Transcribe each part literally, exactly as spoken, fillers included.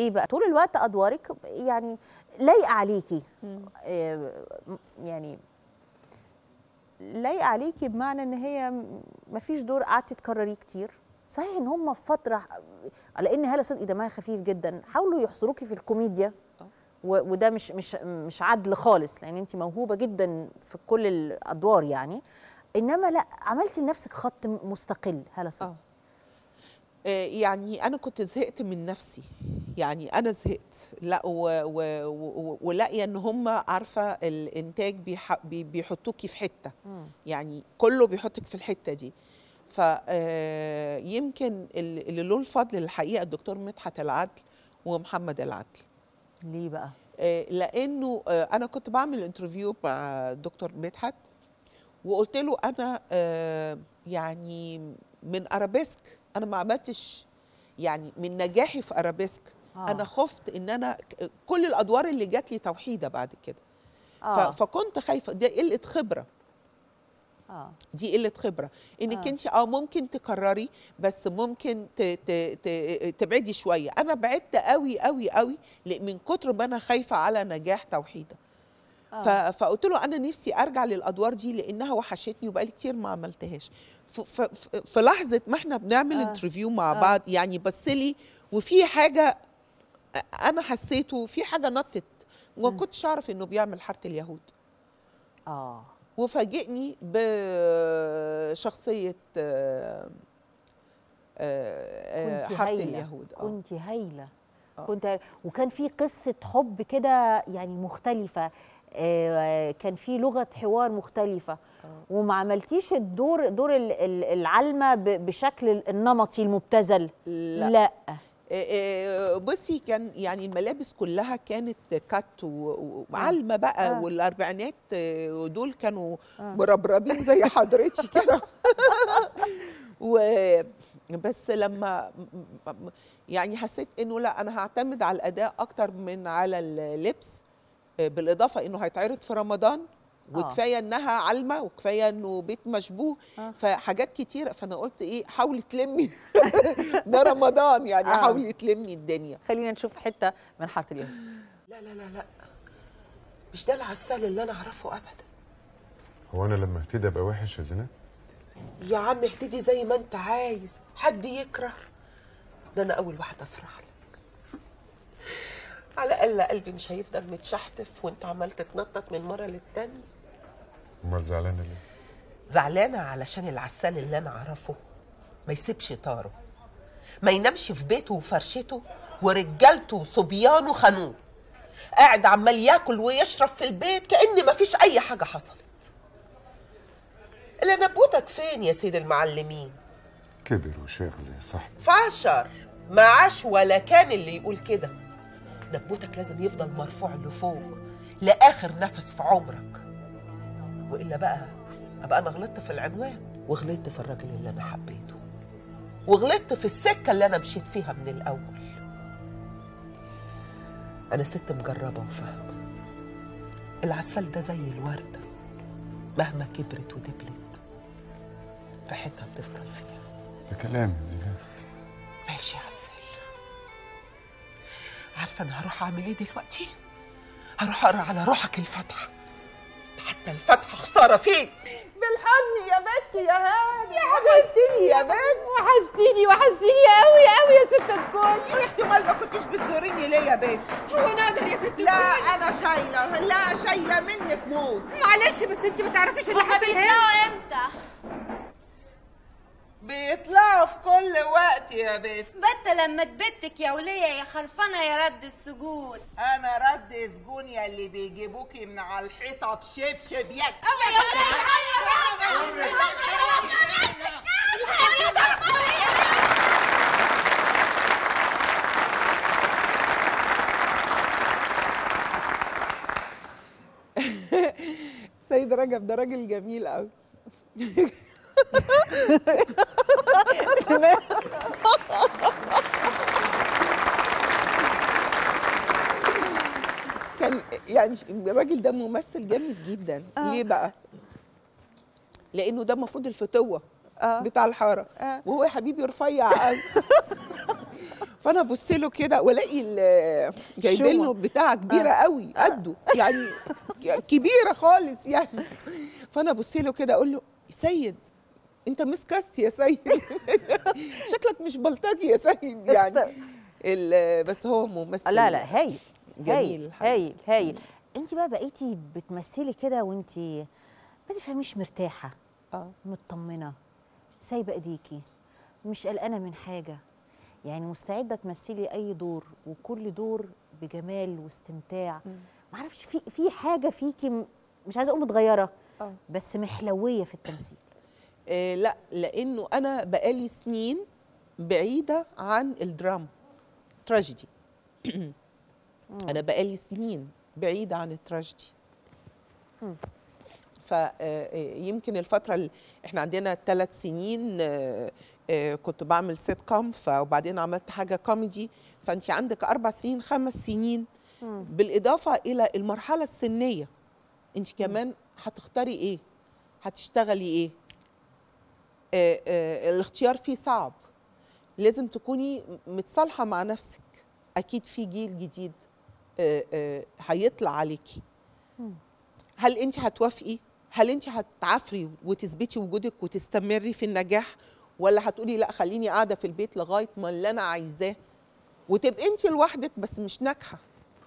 ليه بقى؟ طول الوقت ادوارك يعني لايقه عليكي، يعني لايقه عليكي بمعنى ان هي ما فيش دور قعدتي تكرريه كتير. صحيح ان هم في فتره، على ان هاله صدقي دمها خفيف جدا، حاولوا يحصروكي في الكوميديا، وده مش مش مش عدل خالص، لان انت موهوبه جدا في كل الادوار يعني، انما لا عملتي لنفسك خط مستقل. هاله صدقي يعني انا كنت زهقت من نفسي، يعني انا زهقت، لا ولاقيه ان هم عارفه الانتاج بيح بيحطوكي في حته، يعني كله بيحطك في الحته دي. فيمكن اللي له الفضل الحقيقه الدكتور مدحت العدل ومحمد العدل. ليه بقى؟ لانه انا كنت بعمل انترفيو مع الدكتور مدحت، وقلت له انا يعني من ارابيسك انا ما عملتش، يعني من نجاحي في ارابيسك آه. انا خفت ان انا كل الادوار اللي جات لي توحيده بعد كده آه. فكنت خايفه، دي قله خبره آه. دي قله خبره انك آه. انت اه ممكن تكرري، بس ممكن ت ت ت تبعدي شويه. انا بعدت قوي قوي قوي من كتر ما انا خايفه على نجاح توحيده. آه. فقلت له انا نفسي ارجع للادوار دي لانها وحشتني وبقالي كتير ما عملتهاش. في لحظه ما احنا بنعمل آه. انترفيو مع آه. بعض، يعني بص لي وفي حاجه انا حسيته، في حاجه نطت وما كنتش اعرف انه بيعمل حاره اليهود. اه وفاجئني بشخصيه آه آه حاره اليهود. آه. كنت هايله آه. كنت، وكان في قصه حب كده يعني مختلفه، آه كان في لغه حوار مختلفه آه. وما عملتيش الدور دور العلمه بشكل النمطي المبتذل. لا, لا. بصي كان يعني الملابس كلها كانت كات وعلمه بقى آه. والاربعينات ودول كانوا آه. مربربين زي حضرتك كده. وبس لما يعني حسيت انه لا انا هعتمد على الاداء اكتر من على اللبس، بالاضافه انه هيتعرض في رمضان وكفايه انها علمه وكفايه انه بيت مشبوه آه. فحاجات كتيره، فانا قلت ايه حاولي تلمي ده رمضان يعني آه. حاولي تلمي الدنيا. خلينا نشوف حته من حاره اليهود. لا لا لا لا مش ده العسال اللي انا اعرفه ابدا. هو انا لما اهتدي ابقى وحش يا زينات؟ يا عم اهتدي زي ما انت عايز، حد يكره؟ ده انا اول واحده افرح لك. على الاقل قلبي مش هيفضل متشحتف وانت عمال تتنطط من مره للتانيه. امال زعلانه ليه؟ زعلانه علشان العسال اللي انا اعرفه ما يسيبش طاره، ما ينامش في بيته وفرشته ورجالته وصبيانه خانوه، قاعد عمال ياكل ويشرب في البيت كأن ما فيش اي حاجه حصلت. اللي نبوتك فين يا سيد المعلمين؟ كبر وشيخ زي صاحبي. فعشر ما عاش ولا كان اللي يقول كده. نبوتك لازم يفضل مرفوع لفوق لاخر نفس في عمرك، والا بقى ابقى انا غلطت في العنوان، وغلطت في الراجل اللي انا حبيته، وغلطت في السكه اللي انا مشيت فيها من الاول. انا ست مجربه وفاهمه، العسال ده زي الورده مهما كبرت ودبلت ريحتها بتفضل فيها. ده كلام يا زينات. ماشي يا عسال. عارفه انا هروح اعمل ايه دلوقتي؟ هروح اقرا على روحك الفاتحه، حتى الفاتحه خساره فيك. بالحضن يا بنتي يا هاني. يا وحشتيني يا بنت. وحشتيني وحشتيني قوي قوي يا ست الكل. يا اختي امال ما كنتش بتزوريني ليه يا بنت؟ هو نقدر يا ست الكل؟ لا انا شايله، لا شايله منك موت. معلش بس انت ما تعرفيش اللي حصل هنا. بيطلعوا امتى؟ بيطلعوا في كل وقت يا بنت. بت لما تبتك يا وليه يا خرفانه يا رد السجون. انا رد سجون يا اللي بيجيبوكي من على الحيطه بشبشب يد. قوي يا سيد رجب ده راجل جميل قوي. كان يعني الراجل ده ممثل جامد جدا. آه. ليه بقى؟ لانه ده المفروض الفتوه آه. بتاع الحاره آه. وهو يا حبيبي رفيع قوي. فانا ابص له كده والاقي ال- جايبين له شومة. بتاعه كبيره قوي قده يعني كبيره خالص يعني. فانا ابص له كده اقول له سيد انت مسكست يا سيد شكلك مش بلطجي يا سيد يعني ال- بس هو ممثل لا لا هايل جميل هايل الحقيقة. هايل هايل. انت بقى بقيتي بتمثلي كده وانت ما تفهميش، مرتاحه اه مطمنه سايبه ايديكي مش قلقانه من حاجه، يعني مستعده تمثلي اي دور وكل دور بجمال واستمتاع. ما اعرفش في في حاجه فيكي م- مش عايزه اقول متغيره اه بس محلويه في التمثيل. آه، لا لانه انا بقالي سنين بعيده عن الدراما تراجيدي انا بقالي سنين بعيده عن التراجيدي. فيمكن الفتره اللي احنا عندنا ثلاث سنين آه، آه، كنت بعمل سيت كوم، وبعدين عملت حاجه كوميدي، فانت عندك اربع سنين خمس سنين بالاضافه الى المرحله السنيه. انت كمان هتختاري ايه، هتشتغلي ايه. آه، آه، الاختيار فيه صعب، لازم تكوني متصالحه مع نفسك. اكيد في جيل جديد آه، آه، هيطلع عليكي. هل انت هتوافقي؟ هل انت هتعافري وتثبتي وجودك وتستمري في النجاح، ولا هتقولي لا خليني قاعده في البيت لغايه ما اللي انا عايزاه وتبقي انت لوحدك بس مش ناجحه؟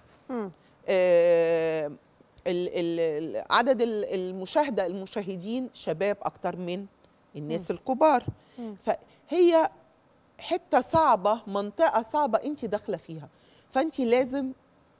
آه ال- ال- ال- عدد ال- المشاهده المشاهدين شباب اكتر من الناس الكبار. فهي حته صعبه، منطقه صعبه انت داخله فيها، فانت لازم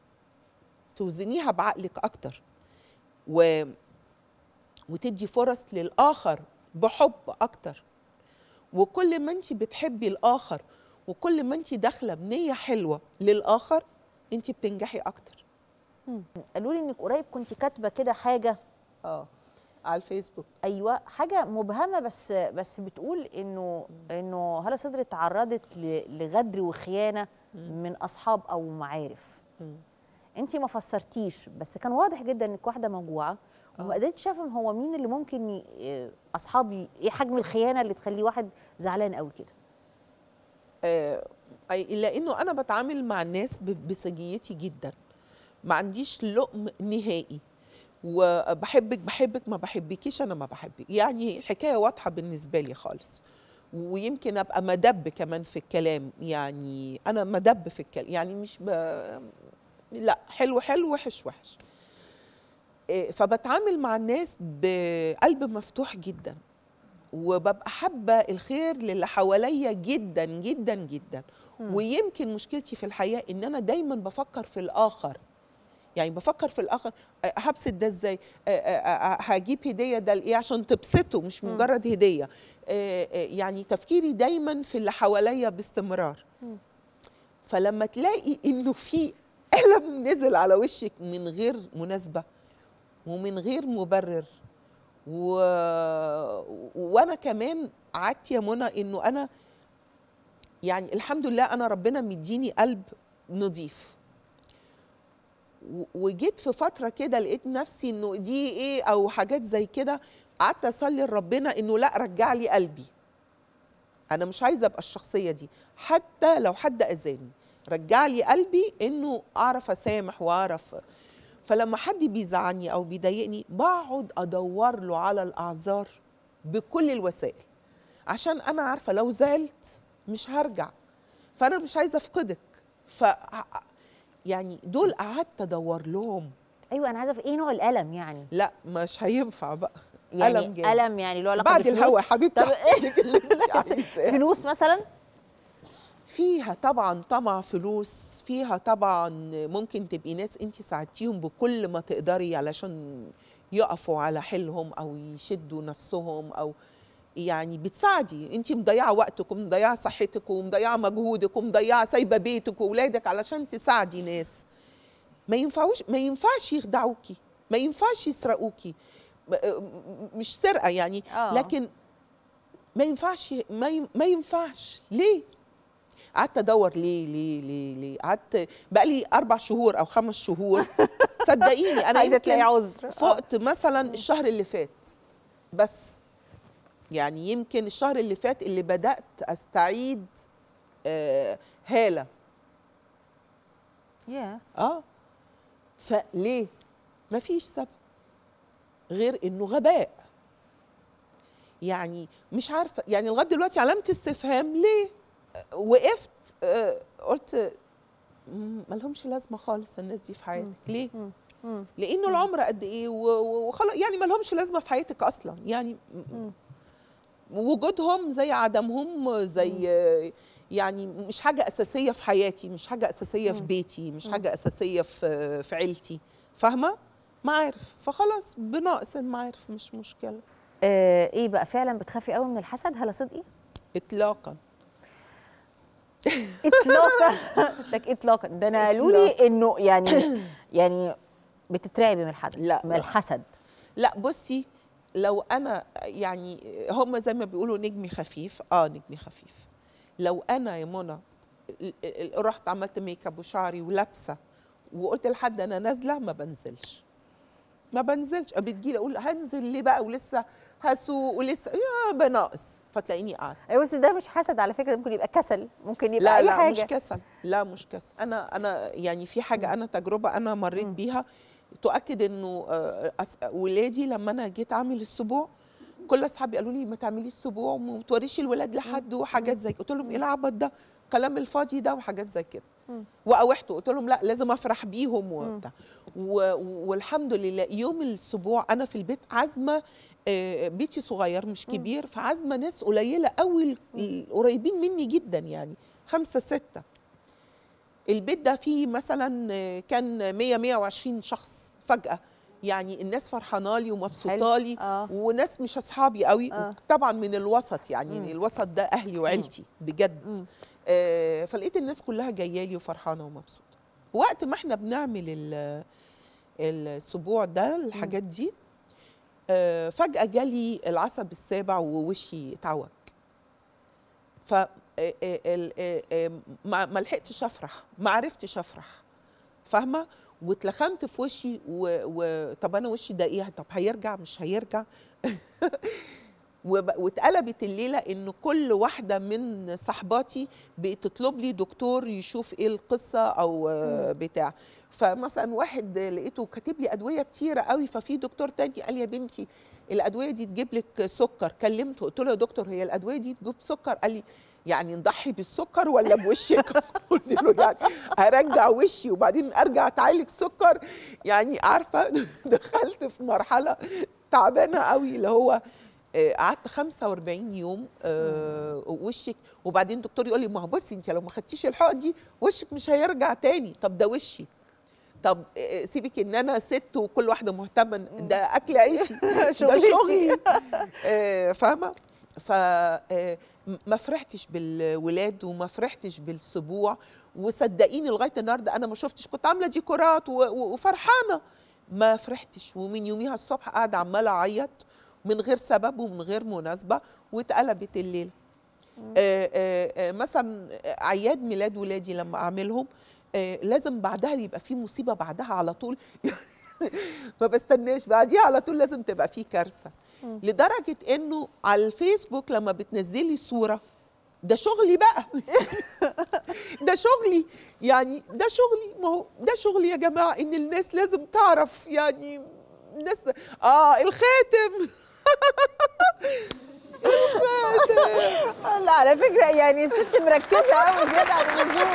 توزنيها بعقلك اكتر و وتدي فرص للآخر بحب أكتر. وكل ما أنت بتحبي الآخر وكل ما أنت داخلة بنية حلوة للآخر أنت بتنجحي أكتر. قالوا لي انك قريب كنت كاتبه كده حاجه، آه على الفيسبوك. ايوه حاجه مبهمه بس بس بتقول انه انه هالة صدري تعرضت ل- لغدر وخيانه من اصحاب او معارف. انت ما فسرتيش بس كان واضح جدا انك واحده موجوعه وما قدرتش افهم هو مين اللي ممكن ي- اصحابي ايه حجم الخيانه اللي تخليه واحد زعلان قوي كده. آه أي- لأنه أنا بتعامل مع الناس ب- بسجيتي جدا، ما عنديش لقم نهائي، وبحبك بحبك ما بحبكيش أنا ما بحبك، يعني الحكاية واضحة بالنسبة لي خالص. ويمكن أبقى مدب كمان في الكلام، يعني أنا مدب في الكلام، يعني مش ب... لا حلو حلو وحش وحش. إيه، فبتعامل مع الناس بقلب مفتوح جدا، وببقى حابة الخير للي حواليا جدا جدا جدا. ويمكن مشكلتي في الحياة إن أنا دايما بفكر في الآخر، يعني بفكر في الآخر أه، هبسط ده إزاي، أه، أه، أه، هجيب هدية ده لإيه عشان تبسطه مش مجرد هدية. أه، أه، يعني تفكيري دايما في اللي حواليا باستمرار. فلما تلاقي إنه في ألم نزل على وشك من غير مناسبة ومن غير مبرر، و... وانا كمان قعدت يا منى انه انا يعني الحمد لله انا ربنا مديني قلب نظيف، و... وجيت في فتره كده لقيت نفسي انه دي ايه او حاجات زي كده، قعدت اصلي لربنا انه لا رجع لي قلبي، انا مش عايزه ابقى الشخصيه دي حتى لو حد اذاني، رجع لي قلبي انه اعرف اسامح واعرف. فلما حد بيزعلني او بيضايقني بقعد ادور له على الاعذار بكل الوسائل، عشان انا عارفه لو زعلت مش هرجع، فانا مش عايزه افقدك. ف يعني دول قعدت ادور لهم. ايوه انا عايزه في ايه نوع الالم يعني. لا مش هينفع بقى، يعني الم جامد. الم يعني له علاقه بعد بالفلوس؟ الهوا يا حبيبتي طب احكي لك اللي انت عايزاه. فلوس مثلا؟ فيها طبعا طمع فلوس، فيها طبعا ممكن تبقي ناس انت ساعدتيهم بكل ما تقدري علشان يقفوا على حيلهم او يشدوا نفسهم، او يعني بتساعدي، انت مضيعه وقتك ومضيعه صحتك ومضيعه مجهودك ومضيعه سايبه بيتك واولادك علشان تساعدي ناس. ما ينفعوش، ما ينفعش يخدعوكي، ما ينفعش يسرقوكي، مش سرقه يعني آه. لكن ما ينفعش، ما ي- ما ينفعش. ليه؟ قعدت ادور ليه ليه ليه ليه قعدت بقى لي اربع شهور او خمس شهور صدقيني انا عايزه تلاقي يمكن عذر. فقت مثلا الشهر اللي فات بس، يعني يمكن الشهر اللي فات اللي بدات استعيد آه هاله. يا اه فليه؟ مفيش سبب غير انه غباء. يعني مش عارفه، يعني لغايه دلوقتي علامه استفهام ليه. وقفت آه قلت ما لهمش لازمه خالص الناس دي في حياتك. ليه؟ لانه العمر قد ايه وخلاص، يعني ما لهمش لازمه في حياتك اصلا. يعني وجودهم زي عدمهم، زي يعني مش حاجه اساسيه في حياتي، مش حاجه اساسيه في بيتي، مش حاجه اساسيه في في عيلتي. فاهمه؟ معارف، فخلاص بناقص المعارف مش مشكله. آه ايه بقى، فعلا بتخافي قوي من الحسد هلا صدقي؟ اطلاقا. اطلاقا. لك اطلاقا، ده انا قالوا لي انه يعني يعني بتترعبي من الحسد. لا من الحسد. لا بصي، لو انا يعني هم زي ما بيقولوا نجمي خفيف، اه نجمي خفيف. لو انا يا منى رحت عملت ميك اب وشعري ولابسه وقلت لحد انا نازله، ما بنزلش ما بنزلش. بتجيلي اقول هنزل ليه بقى ولسه هسوق ولسه يا بناقص، فتلاقيني قاعده. ايوه بس ده مش حسد على فكره، ممكن يبقى كسل، ممكن يبقى لا اي لا حاجه. مش كسل، لا مش كسل. انا انا يعني في حاجه، انا تجربه انا مريت م. بيها تؤكد انه ولادي لما انا جيت اعمل السبوع، كل اصحابي قالوا لي ما تعمليش السبوع وما توريش الولاد لحد وحاجات زي كده. قلت لهم ايه العبط ده، الكلام الفاضي ده وحاجات زي كده. واوحته قلت لهم لا لازم افرح بيهم وبتاع. والحمد لله يوم السبوع انا في البيت عازمه، بيتي صغير مش كبير، فعازمه ناس قليله قوي قريبين مني جدا، يعني خمسه سته. البيت ده فيه مثلا كان مية مية وعشرين شخص فجأة، يعني الناس فرحانه لي ومبسوطه لي. آه. وناس مش اصحابي قوي. آه. طبعا من الوسط، يعني مم. الوسط ده اهلي وعيلتي بجد. مم. آه فلقيت الناس كلها جايه لي وفرحانه ومبسوطه. وقت ما احنا بنعمل السبوع ده الحاجات دي، آه فجأة جالي العصب السابع ووشي اتعوج. ف ما لحقتش افرح، ما عرفتش افرح، فاهمه؟ واتلخمت في وشي. وطب انا وشي ده ايه؟ طب هيرجع مش هيرجع؟ واتقلبت الليله ان كل واحده من صحباتي بتطلب لي دكتور يشوف ايه القصه او بتاع. فمثلا واحد لقيته كاتب لي ادويه كتيره قوي، ففي دكتور تاني قال لي يا بنتي الادويه دي تجيب لك سكر. كلمته قلت له يا دكتور هي الادويه دي تجيب سكر؟ قال لي يعني نضحي بالسكر ولا بوشك؟ قلت له يعني هرجع وشي وبعدين ارجع اتعالج سكر؟ يعني عارفه دخلت في مرحله تعبانه قوي، اللي هو قعدت خمسة وأربعين يوم آه وشك. وبعدين الدكتور يقول لي ما هو بصي انت لو ما خدتيش الحقن دي وشك مش هيرجع تاني. طب ده وشي، طب سيبك ان انا ست وكل واحده مهتمه، ده اكل عيشي ده شغلي. آه فاهمه؟ ف ما فرحتش بالولاد وما فرحتش بالسبوع. وصدقيني لغايه النهارده انا ما شفتش، كنت عامله ديكورات وفرحانه، ما فرحتش. ومن يوميها الصبح قاعده عماله اعيط من غير سبب ومن غير مناسبه، واتقلبت الليله. آآ آآ مثلا اعياد ميلاد ولادي لما اعملهم لازم بعدها يبقى في مصيبه بعدها على طول. ما بستناش، بعديها على طول لازم تبقى في كارثه. لدرجه انه على الفيسبوك لما بتنزلي صوره، ده شغلي بقى. ده شغلي، يعني ده شغلي، ما هو ده شغلي يا جماعه، ان الناس لازم تعرف. يعني الناس اه الخاتم. لا على فكره يعني الست مركزه قوي زياده عن اللزوم.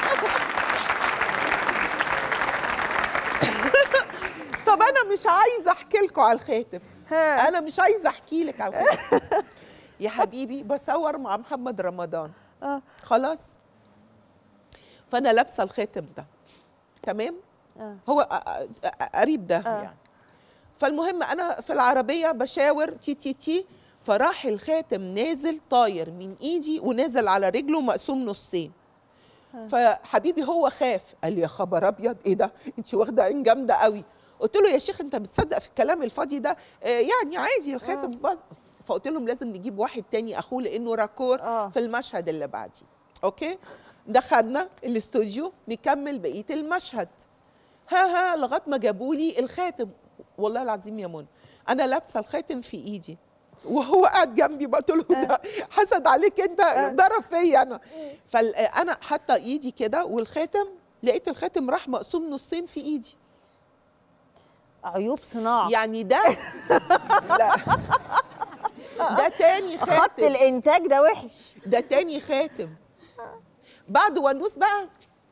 طب انا مش عايزه احكي لكم على الخاتم، انا مش عايزه احكي لك على الخاتم. يا حبيبي بصور مع محمد رمضان اه خلاص، فانا لابسه الخاتم ده تمام. آه. هو قريب ده آه. يعني. فالمهم انا في العربيه بشاور تي تي تي، فراح الخاتم نازل طاير من ايدي ونازل على رجله مقسوم نصين. آه. فحبيبي هو خاف، قال لي يا خبر ابيض ايه ده، انت واخده عين جامده قوي. قلت له يا شيخ انت بتصدق في الكلام الفاضي ده؟ آه يعني عادي الخاتم آه. باظ. فقلت لهم لازم نجيب واحد تاني اخوه لانه راكور آه. في المشهد اللي بعديه. اوكي، دخلنا الاستوديو نكمل بقيه المشهد. ها ها لغايه ما جابوا لي الخاتم. والله العظيم يا منى انا لابسه الخاتم في ايدي، وهو قاعد جنبي قلت له ده حسد عليك انت، ضرب فيا انا. فانا حاطه ايدي كده والخاتم، لقيت الخاتم راح مقسوم نصين في ايدي. عيوب صناعه يعني ده لا ده تاني خاتم، خط الانتاج ده وحش. ده تاني خاتم. بعد ونوس بقى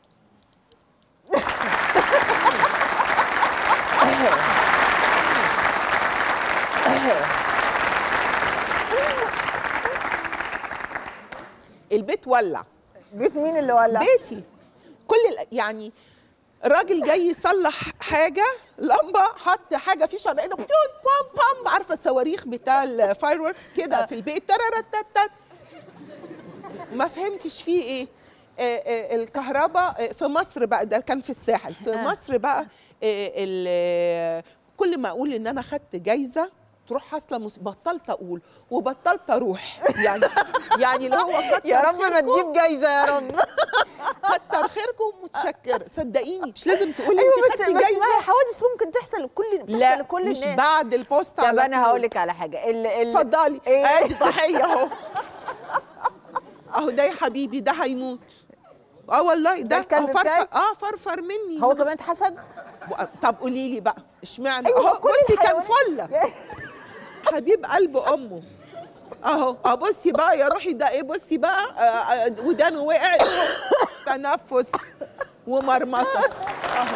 البيت ولع. بيت مين اللي ولع؟ بيتي. كل يعني الراجل جاي يصلح حاجه، لمبه، حط حاجه في شرقنا بام بام، عارفه الصواريخ بتاع الفاير وركس كده في البيت، تررتتت. ما فهمتش فيه ايه. آه آه الكهرباء في مصر بقى، ده كان في الساحل، في مصر بقى آه كل ما اقول ان انا خدت جايزه تروح حاصله، بطلت اقول وبطلت اروح. يعني يعني اللي هو يا رب ما تجيب جايزه يا رب. كتر خيركم متشكر. صدقيني مش لازم تقولي أيوة انت خدتي جايزه. بس حوادث ممكن تحصل لكل لا لكل مش الناس. بعد البوست على طب انا هقول لك على حاجه. اتفضلي. ادي ضحيه اهو. اهو ده يا حبيبي، ده هيموت. اه والله ده كان فرفر. اه فرفر مني. هو كمان اتحسد. طب قولي لي بقى اشمعنى؟ أيوة اهو بصي كان فله حبيب قلب امه اهو. اه بصي بقى يا روحي، ده ايه؟ بصي بقى آه آه ودانه وقعت، تنفس ومرمطه اهو.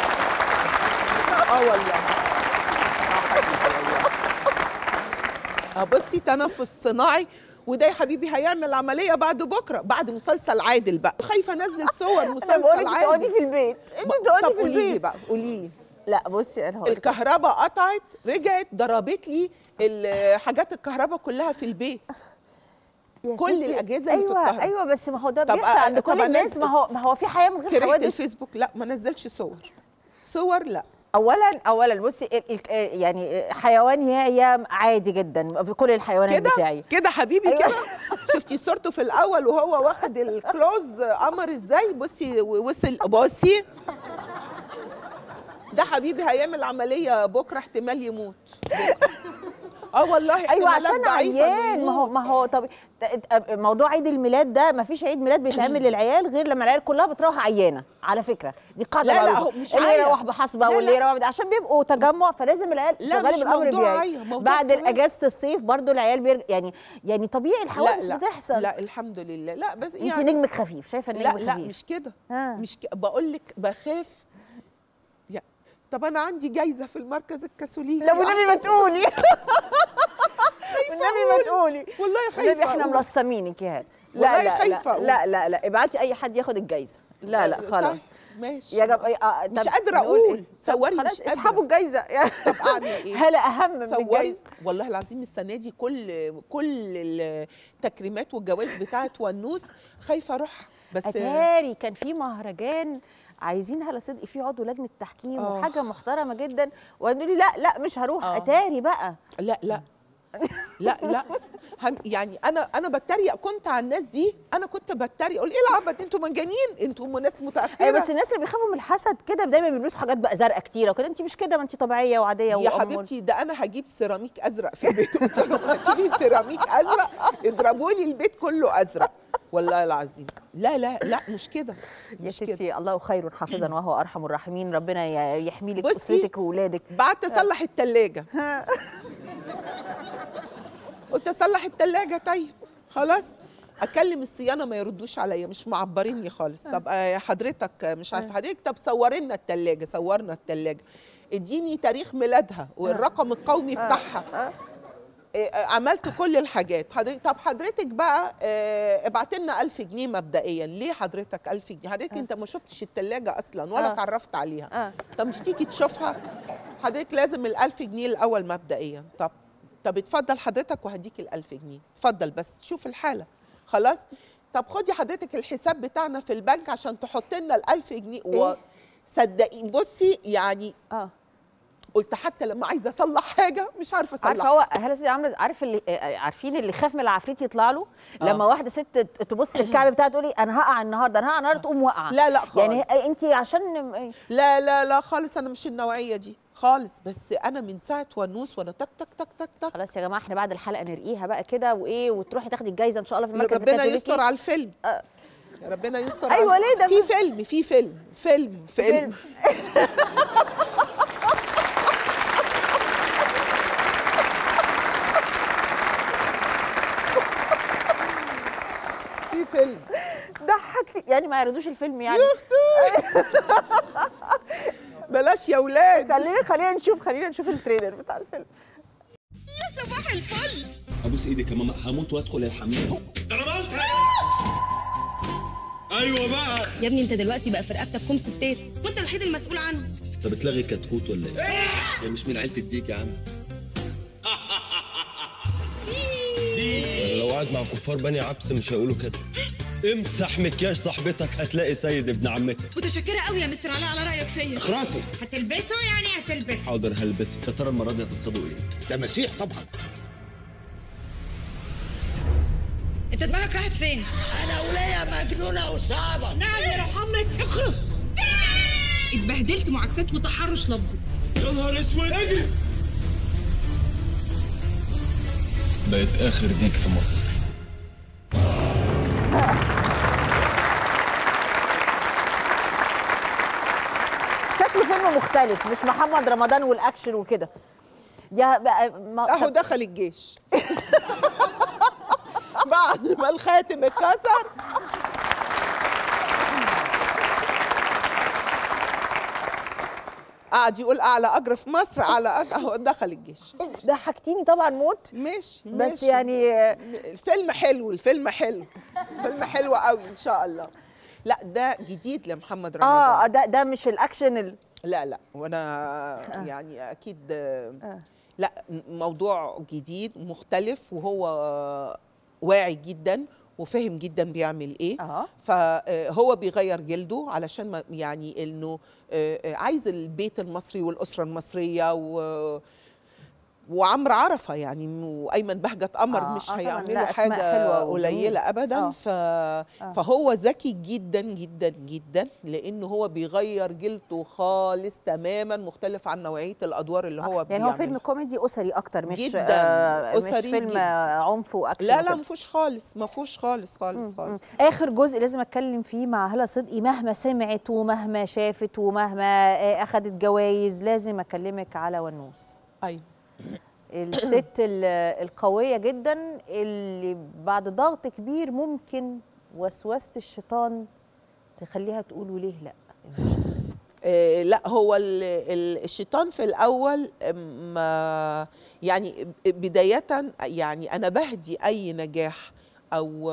اه والله اه بصي تنفس صناعي. وده يا حبيبي هيعمل عمليه بعد بكره، بعد مسلسل عادل بقى. خايفه انزل صور مسلسل عادل. انا بقول لك تقعدي في البيت، انت بتقعدي في البيت. قولي لي بقى، قولي لي. لا بصي انا هقول لك، الكهرباء قطعت، رجعت ضربت لي حاجات الكهرباء كلها في البيت. كل الاجهزه اللي أيوة في الكهرباء. ايوه بس ما هو ده بيحصل عند كل الناس. ما هو ما هو في حياه من غير حوادث. الفيسبوك لا ما نزلش صور. صور لا. اولا اولا بصي يعني حيوان يعيا عادي جدا بكل الحيوانات كده بتاعي كده حبيبي. أيوة. كده شفتي صورته في الاول وهو واخد الكلوز قمر ازاي؟ بصي وصل. بصي ده حبيبي هيعمل عمليه بكره، احتمال يموت بكرة. اه والله. ايوه عشان عيان. ما هو ما هو طب موضوع عيد الميلاد ده ما فيش عيد ميلاد بيتعمل للعيال غير لما العيال كلها بتروح عيانه. على فكره دي قاعده لا معروفه. لا هو مش اللي يروح بحصبه واللي يروح عشان بيبقوا تجمع، فلازم العيال في غالب الامر بيعي. بعد اجازه الصيف برضو العيال بيرج... يعني يعني طبيعي الحوادث لا لا بتحصل. لا الحمد لله. لا بس انت يعني نجمك خفيف، شايفه النجم لا خفيف. لا مش كده. مش ك... بقول لك بخاف. يا طب انا عندي جايزه في المركز الكاثوليكي. لو النبي ما تقولي. والنبي ما تقولي. والله خايفه. احنا ملصمينك يا هاد. لا لا خايفه. لا لا لا ابعتي اي حد ياخد الجايزه. لا لا خلاص ماشي يا جماعه. آه مش قادره اقول. صوري خلاص اسحبوا الجايزه. طب اعمل ايه؟ هلا اهم من الجايزه. والله العظيم السنه دي كل كل التكريمات والجوائز بتاعت ونوس خايفه اروح. بس اتاري كان في مهرجان عايزين هلا صدقي في عضو لجنه تحكيم أوه. وحاجه محترمه جدا، وقالوا لي لا لا مش هروح. أوه. اتاري بقى لا لا لا لا يعني انا انا بتريق كنت على الناس دي. انا كنت بتريق اقول ايه العبط، انتوا مجانين، انتوا ناس متاخره. ايوه بس الناس اللي بيخافوا من الحسد كده دايما بيلبسوا حاجات بقى زرقاء كتيره وكده. انت مش كده، ما انت طبيعيه وعاديه. يا حبيبتي ده انا هجيب سيراميك ازرق في البيت. قلت لهم هاتوا سيراميك ازرق اضربوا لي البيت كله ازرق والله العظيم. لا لا لا مش كده يا ستي. الله خير حافظا وهو ارحم الراحمين. ربنا يحمي لك اسرتك واولادك. بعت اصلح الثلاجه. قلت اصلح الثلاجه. طيب خلاص اكلم الصيانه ما يردوش عليا، مش معبريني خالص. طب حضرتك مش عارفه حضرتك، طب صوري لنا الثلاجه. صورنا الثلاجه، اديني تاريخ ميلادها والرقم القومي بتاعها. عملت كل الحاجات. حضرتك طب حضرتك بقى ابعت لنا ألف جنيه مبدئيا. ليه حضرتك ألف جنيه؟ حضرتك انت ما شفتش الثلاجه اصلا ولا اتعرفت عليها. طب مش تيجي تشوفها؟ حضرتك لازم الألف جنيه الاول مبدئيا. طب طب اتفضل حضرتك وهديك الألف جنيه. اتفضل بس شوف الحاله. خلاص طب خدي حضرتك الحساب بتاعنا في البنك عشان تحط لنا الألف جنيه. إيه؟ وصدقيني بصي يعني اه قلت حتى لما عايزه اصلح حاجه مش عارفه اصلحها. عارفه هو هلا سيدي عامله عارف اللي عارفين اللي خاف من العفريت يطلع له. آه. لما واحده ست تبص للكعب بتاعها تقولي انا هقع النهارده انا هقع النهارده تقوم واقعه. لا لا خالص. يعني انت عشان لا لا لا خالص انا مش النوعيه دي خالص. بس انا من ساعه ونوس وانا تك تك تك تك تك. خلاص يا جماعه احنا بعد الحلقه نرقيها بقى كده وايه، وتروحي تاخدي الجايزه ان شاء الله في المركز ربنا الكاثوليكي. يستر على الفيلم. أه. ربنا يستر. ايوه على... ليه ده في فيلم في فيلم فيلم فيلم, فيلم. في فيلم ضحكتي يعني، ما يعرضوش الفيلم يعني. بلاش يا ولاد. خلينا خلينا نشوف خلينا نشوف التريلر بتاع الفيلم. يا صباح الفل. ابوس ايدك يا ماما، هموت وادخل الحمام. انا ما قلت ايوه بقى يا ابني، انت دلوقتي بقى في رقبتك كوم ستات وانت الوحيد المسؤول عنه. طب بتلغي كتكوت ولا ايه؟ هي مش من عيله الديك يا عم. لو قاعد مع كفار بني عبس مش هيقولوا كده. امسح مكياج صاحبتك هتلاقي سيد ابن عمتك. متشكره قوي يا مستر علاء على رايك فيا. اخرسي. هتلبسه يعني هتلبسه. حاضر هلبسه. يا ترى المره دي هتصطادوا ايه؟ تماسيح طبعا. انت دماغك راحت فين؟ انا ولية مجنونه وصعبه. نعم يا روح امك. اخرس. اتبهدلت معاكسات وتحرش لفظي. يا نهار اسود. اجري. بقت اخر ديك في مصر. شكله فيلم مختلف، مش محمد رمضان والاكشن وكده. يا بقى ما اهو دخل الجيش بعد ما الخاتم اتكسر. قعد يقول اعلى اجر في مصر، اعلى اجر، اهو دخل الجيش. ضحكتيني طبعا موت. ماشي بس ماشي. يعني الفيلم حلو، الفيلم حلو، الفيلم حلو قوي ان شاء الله. لا ده جديد لمحمد رمضان. اه ده ده مش الاكشن ال... لا لا وانا آه. يعني اكيد آه. لا موضوع جديد مختلف، وهو واعي جدا وفاهم جدا بيعمل ايه. آه. فهو بيغير جلده علشان ما يعني انه عايز البيت المصري والاسره المصريه و وعمرو عرفه يعني وايمن بهجت قمر آه مش آه هيعملوا حاجه قليله ابدا. آه. ف... آه. فهو ذكي جدا جدا جدا، لانه هو بيغير جلده خالص تماما، مختلف عن نوعيه الادوار اللي هو آه. يعني هو فيلم كوميدي اسري اكتر، مش جدا آه أسري مش فيلم جداً. عنف واكشن. لا لا ما فيهوش خالص، ما فيهوش خالص خالص خالص. اخر جزء لازم اتكلم فيه مع هالة صدقي، مهما سمعت ومهما شافت ومهما اخذت جوائز لازم اكلمك على ونوس. ايوه الست القوية جدا اللي بعد ضغط كبير ممكن وسوسة الشيطان تخليها تقول وليه لا. آه لا هو الشيطان في الأول ما يعني بداية يعني أنا بهدي أي نجاح أو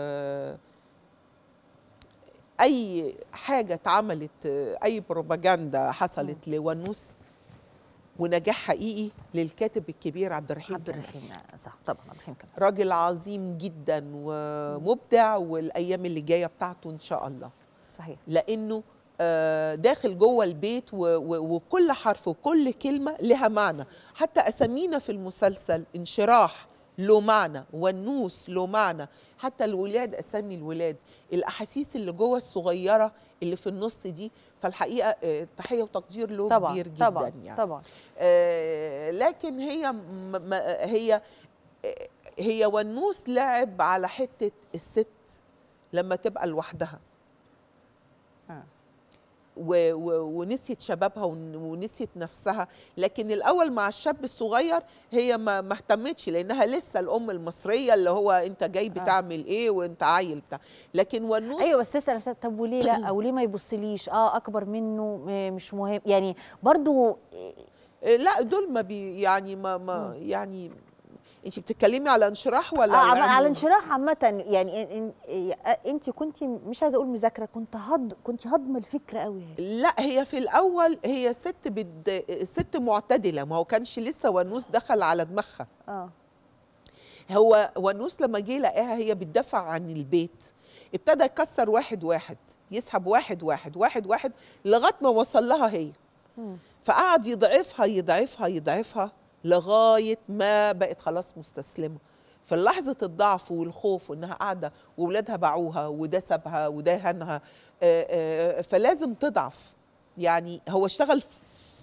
أي حاجة اتعملت، أي بروباجندا حصلت لونوس ونجاح حقيقي للكاتب الكبير عبد الرحيم عبد الرحيم صح طبعا. عبد الرحيم كمان راجل عظيم جدا ومبدع، والايام اللي جايه بتاعته ان شاء الله. صحيح. لانه داخل جوه البيت وكل حرف وكل كلمه لها معنى، حتى اسامينا في المسلسل انشراح له معنى، ونوس له معنى، حتى الولاد اسامي الولاد، الاحاسيس اللي جوه الصغيره اللي في النص دي. فالحقيقه تحيه وتقدير له طبعًا كبير جدا طبعًا يعني. طبعا. آه لكن هي هي هي ونوس لعب على حته الست لما تبقى لوحدها آه. و و ونسيت شبابها ونسيت نفسها. لكن الاول مع الشاب الصغير هي ما ما اهتمتش، لانها لسه الام المصريه اللي هو انت جاي بتعمل ايه وانت عيل بتاع. لكن ونوس ايوه بس تسال نفسها طب وليه لا، او ليه ما يبصليش، اه اكبر منه مش مهم يعني برضو. لا دول ما بي يعني ما, ما يعني انت بتتكلمي على انشراح ولا آه على انشراح عامه يعني. انت كنت مش عايزه اقول مذاكره، كنت هض كنت هضم الفكره قوي. لا هي في الاول هي ست بد... ست معتدله، ما هو كانش لسه ونوس دخل على دماغها. اه هو ونوس لما جه لقاها هي بتدافع عن البيت، ابتدى يكسر واحد واحد، يسحب واحد واحد واحد واحد لغايه ما وصل لها هي. م. فقعد يضعفها يضعفها يضعفها لغايه ما بقت خلاص مستسلمه. في لحظه الضعف والخوف وانها قاعده واولادها باعوها وده سابها وده هنها، فلازم تضعف. يعني هو اشتغل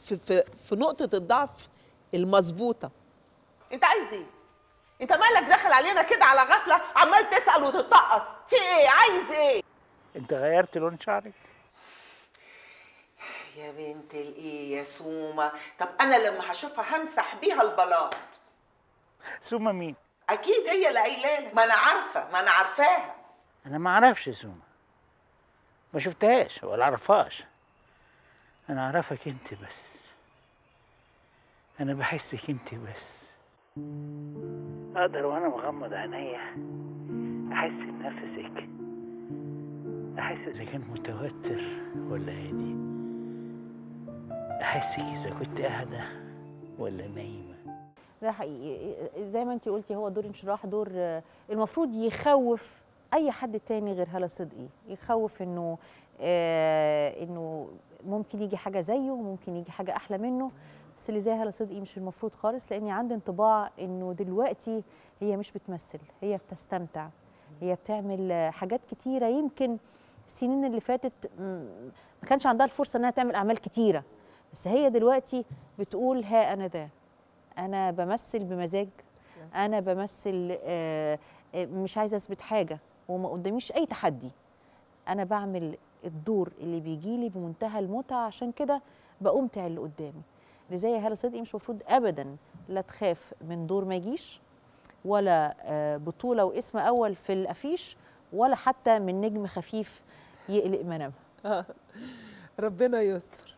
في في, في نقطه الضعف المظبوطه. انت عايز ايه؟ انت مالك داخل علينا كده على غفله عمال تسال وتتطقص؟ في ايه؟ عايز ايه؟ انت غيرت لون شعرك؟ يا بنت الايه يا سومه، طب انا لما هشوفها همسح بيها البلاط. سومه مين؟ اكيد هي اللي قايله، ما انا عارفه، ما انا عارفاها. انا ما اعرفش سومه، ما شفتهاش ولا اعرفهاش، انا اعرفك انت بس، انا بحسك انت بس. اقدر وانا مغمض عينيا احس بنفسك، احس اذا كان متوتر ولا هادي، احسك اذا كنت قاعده ولا نايمه. ده حقيقي زي ما انت قلتي، هو دور انشراح دور المفروض يخوف اي حد تاني غير هالة صدقي، يخوف انه آه انه ممكن يجي حاجه زيه وممكن يجي حاجه احلى منه، بس اللي زي هالة صدقي مش المفروض خالص، لاني عندي انطباع انه دلوقتي هي مش بتمثل، هي بتستمتع، هي بتعمل حاجات كتيره يمكن السنين اللي فاتت ما كانش عندها الفرصه انها تعمل اعمال كتيره، بس هي دلوقتي بتقول ها انا ده، انا بمثل بمزاج، انا بمثل آه مش عايزه اثبت حاجه وما قداميش اي تحدي، انا بعمل الدور اللي بيجي لي بمنتهى المتعه، عشان كده بأمتع اللي قدامي. اللي زي هالة صدقي مش المفروض ابدا لا تخاف من دور ما يجيش، ولا آه بطوله واسم اول في الافيش، ولا حتى من نجم خفيف يقلق منامها. ربنا يستر.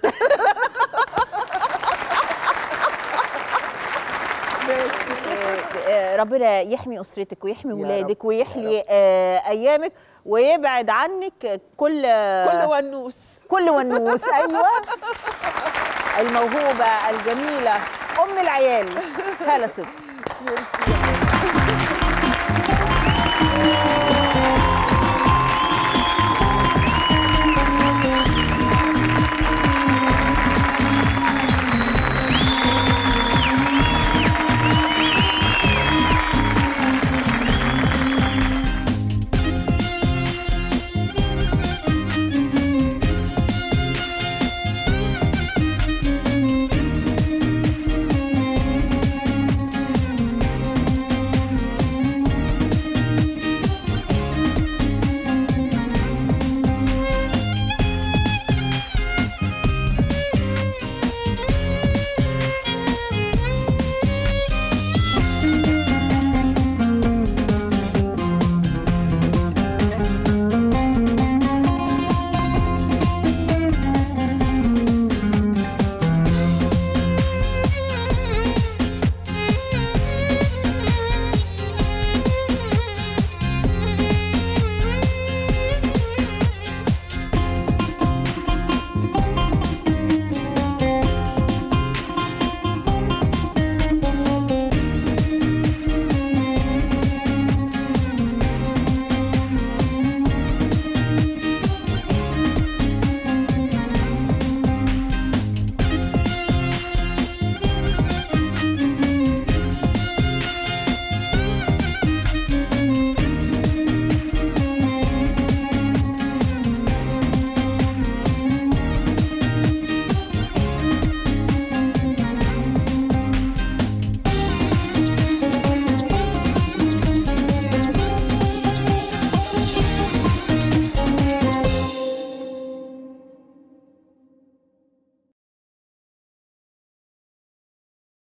ربنا يحمي اسرتك ويحمي ولادك ويحلي ايامك ويبعد عنك كل كل ونوس كل ونوس. ايوه الموهوبه الجميله ام العيال هالة صدقي.